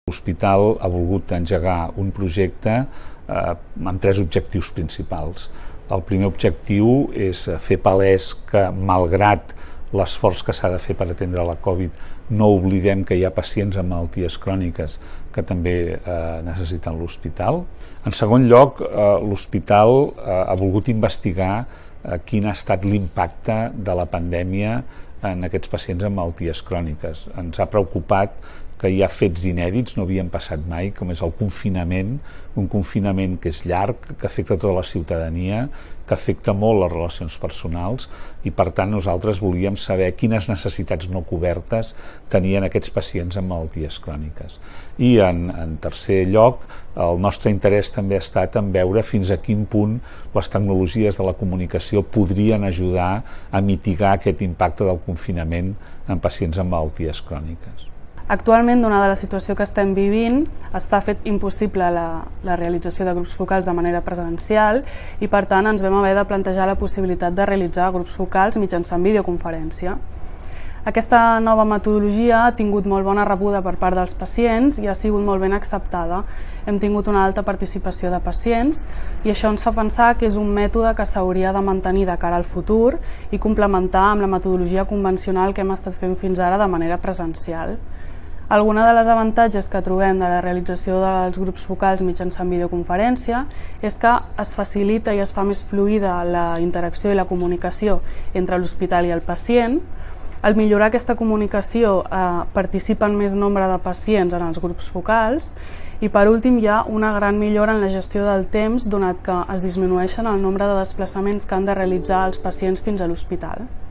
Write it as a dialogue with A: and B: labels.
A: L'hospital ha volgut engegar un projecte amb tres objectius principals. El primer objectiu és fer palès que, malgrat l'esforç que s'ha de fer per atendre la Covid, no oblidem que hi ha pacients amb malalties cròniques que també necessiten l'hospital. En segon lloc, l'hospital ha volgut investigar quin ha estat l'impacte de la pandèmia en aquests pacients amb malalties cròniques. Ens ha preocupat que hi ha fets inèdits, no havien passat mai, com és el confinament, un confinament que és llarg, que afecta tota la ciutadania, que afecta molt les relacions personals i, per tant, nosaltres volíem saber quines necessitats no cobertes tenien aquests pacients amb malalties cròniques. I, en tercer lloc, el nostre interès també ha estat en veure fins a quin punt les tecnologies de la comunicació podrien ajudar a mitigar aquest impacte del confinament en pacients amb malalties cròniques.
B: Actualment, donada la situació que estem vivint, està fet impossible la realització de grups focals de manera presencial i, per tant, ens vam haver de plantejar la possibilitat de realitzar grups focals mitjançant videoconferència. Aquesta nova metodologia ha tingut molt bona rebuda per part dels pacients i ha sigut molt ben acceptada. Hem tingut una alta participació de pacients i això ens fa pensar que és un mètode que s'hauria de mantenir de cara al futur i complementar amb la metodologia convencional que hem estat fent fins ara de manera presencial. Alguns dels avantatges que trobem de la realització dels grups focals mitjançant videoconferència és que es facilita i es fa més fluida la interacció i la comunicació entre l'hospital i el pacient. Al millorar aquesta comunicació participen més nombre de pacients en els grups focals i, per últim, hi ha una gran millora en la gestió del temps, donat que es disminueixen el nombre de desplaçaments que han de realitzar els pacients fins a l'hospital.